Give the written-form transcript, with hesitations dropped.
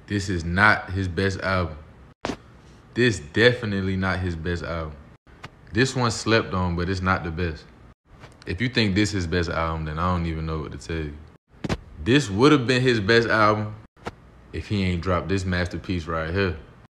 This is not his best album. This definitely not his best album. This one slept on, but it's not the best. If you think this is his best album, then I don't even know what to tell you. This would have been his best album if he ain't dropped this masterpiece right here.